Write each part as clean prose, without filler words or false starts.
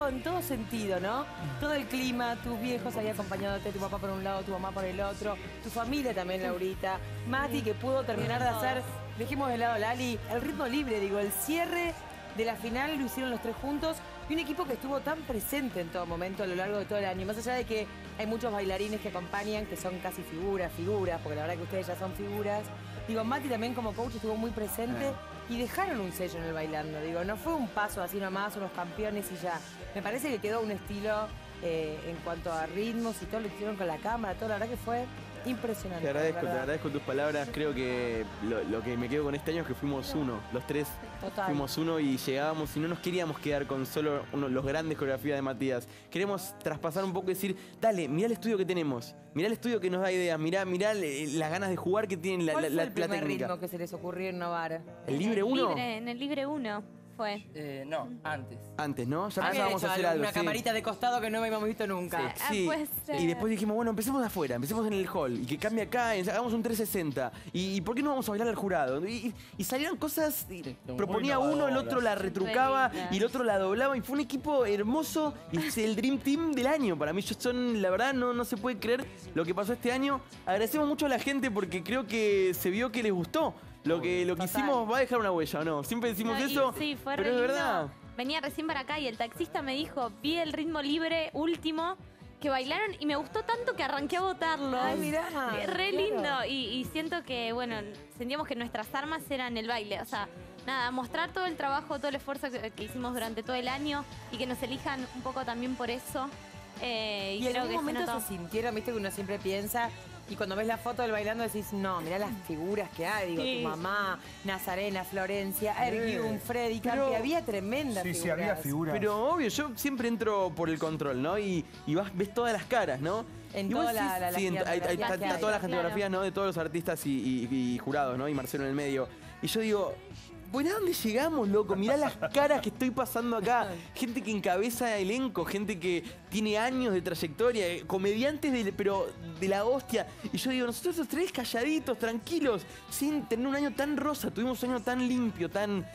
En todo sentido, ¿no? Todo el clima, tus viejos ahí acompañándote, tu papá por un lado, tu mamá por el otro, tu familia también, Laurita, Mati, que pudo terminar de hacer, dejemos de lado Lali, el ritmo libre, digo, el cierre de la final lo hicieron los tres juntos y un equipo que estuvo tan presente en todo momento a lo largo de todo el año. Más allá de que hay muchos bailarines que acompañan, que son casi figuras, porque la verdad que ustedes ya son figuras. Digo, Mati también como coach estuvo muy presente y dejaron un sello en el bailando. Digo, no fue un paso así nomás, unos campeones y ya. Me parece que quedó un estilo en cuanto a ritmos y todo lo que hicieron con la cámara, todo, la verdad que fue impresionante. Te agradezco tus palabras. Creo que lo que me quedo con este año es que fuimos uno. Los tres fuimos uno y llegábamos y no nos queríamos quedar con solo los grandes coreografías de Matías. Queremos traspasar un poco y decir, dale, mirá el estudio que tenemos. Mirá el estudio que nos da ideas. Mirá las ganas de jugar que tienen ¿Cuál fue el la primer técnica. ritmo que se les ocurrió innovar? ¿El libre 1? En el libre 1 fue. No, antes. Antes, ¿no? Ya Habían pensábamos hecho hacer algo. una camarita de costado que no habíamos visto nunca. Sí. Puede ser. Y después dijimos, bueno, empecemos de afuera, empecemos en el hall y que cambie acá, hagamos un 360. ¿Y por qué no vamos a bailar al jurado? Y salieron cosas, proponía uno, el otro la retrucaba y el otro la doblaba y fue un equipo hermoso y es el Dream Team del año. Para mí, la verdad, no se puede creer lo que pasó este año. Agradecemos mucho a la gente porque creo que se vio que les gustó. Lo que hicimos va a dejar una huella, ¿o no? Siempre decimos eso, sí, fue pero es verdad. Venía recién para acá y el taxista me dijo, vi el ritmo libre último que bailaron y me gustó tanto que arranqué a votarlo. Ay, mirá. Re Claro. lindo. Y siento que, bueno, sentíamos que nuestras armas eran el baile. O sea, nada, mostrar todo el trabajo, todo el esfuerzo que hicimos durante todo el año y que nos elijan un poco también por eso. Y en creo algún que momento se sintieron, viste que uno siempre piensa, y cuando ves la foto del bailando decís, no, mirá las figuras que hay, digo, Sí. tu mamá, Nazarena, Florencia, Ergyun, Freddy, Pero- Campi, había tremendas figuras. Sí, había figuras. Pero obvio, yo siempre entro por el control, ¿no? Y ves todas las caras, ¿no? En Y vos toda la sí, hay geografía que hay. todas las fotografías, ¿no? De todos los artistas y jurados, ¿no? Y Marcelo en el medio. Y yo digo, bueno, ¿a dónde llegamos, loco? Mirá las caras que estoy pasando acá. Gente que encabeza elenco, gente que tiene años de trayectoria, comediantes pero de la hostia. Y yo digo, nosotros esos tres calladitos, tranquilos, sin tener un año tan rosa, tuvimos un año tan limpio,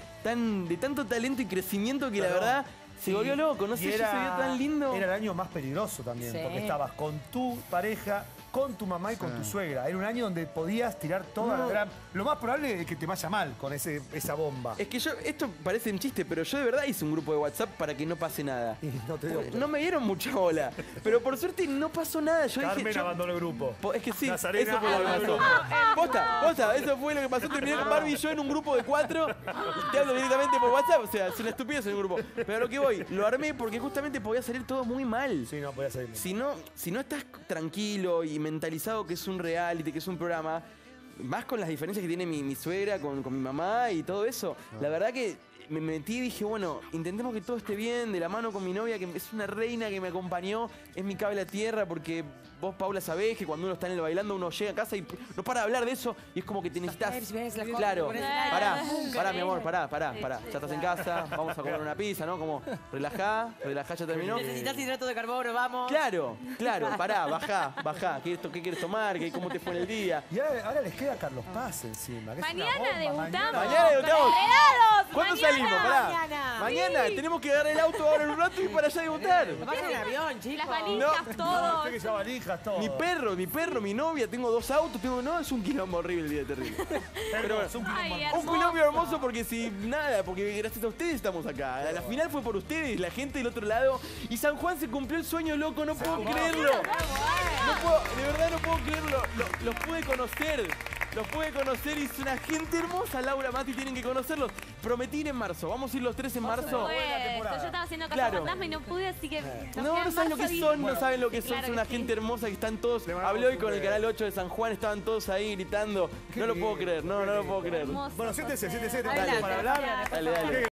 de tanto talento y crecimiento que la verdad se volvió loco. No sé si se vio tan lindo. Era el año más peligroso también, Sí. porque estabas con tu pareja, con tu mamá y con tu suegra. Era un año donde podías tirar toda la gran... Lo más probable es que te vaya mal con esa bomba. Es que esto parece un chiste, pero yo de verdad hice un grupo de WhatsApp para que no pase nada. Y no te dio- No me dieron mucha bola, pero por suerte no pasó nada. Yo Carmen dije, abandonó el grupo. Es que sí, Nazarena eso fue lo que abandonó pasó. el grupo. Posta, eso fue lo que pasó. Terminé con Barbie y yo en un grupo de 4. Te hablo directamente por WhatsApp, o sea, es una estupidez en el grupo. Pero a lo que voy, lo armé porque justamente podía salir todo muy mal. Sí, no podía salir. Si no estás tranquilo y mentalizado que es un reality, que es un programa, más con las diferencias que tiene mi suegra con mi mamá y todo eso, la verdad que me metí y dije, bueno, intentemos que todo esté bien, de la mano con mi novia, que es una reina que me acompañó, es mi cable a tierra, porque vos, Paula, sabés que cuando uno está en el bailando, uno llega a casa y no para de hablar de eso, y es como que te necesitas... Claro, pará, mi amor, pará, ya estás en casa, vamos a comer una pizza, ¿no? Como, relajá, ya terminó. Necesitas hidrato de carbono, vamos. Claro, pará, bajá. ¿Qué quieres tomar? ¿Cómo te fue en el día? Y ahora les queda Carlos Paz encima. Que es una Mañana bomba. debutamos. Mañana debutamos. con Enredados, ¿Cuándo mañana. salimos? Pará. Mañana. Tenemos que agarrar el auto ahora en un rato y ir para allá a debutar. Vas en avión, chicos. Las valijas, No, todo. usted que lleva valijas, todo. Mi perro, mi novia, tengo 2 autos, es un quilombo horrible el día terrible. Pero bueno, Es un Ay, quilombo. hermoso. un quilombo hermoso porque gracias a ustedes estamos acá. La final fue por ustedes, la gente del otro lado. Y San Juan se cumplió el sueño, loco, no puedo creerlo. De verdad no puedo creerlo. Los pude conocer. Y es una gente hermosa, Laura, Mati, tienen que conocerlos. Prometí ir en marzo, vamos a ir los 3 en marzo. Yo estaba haciendo Casa Claro. Fantasma y no pude, así que... No saben lo que son, no saben lo que son. Claro Son una que sí. gente hermosa que están todos. mandamos Hablé hoy con el un canal 8 de San Juan, estaban todos ahí gritando. No lo puedo creer, no lo puedo creer. Hermoso. Bueno, siéntese. Dale, Para hablar. Dale.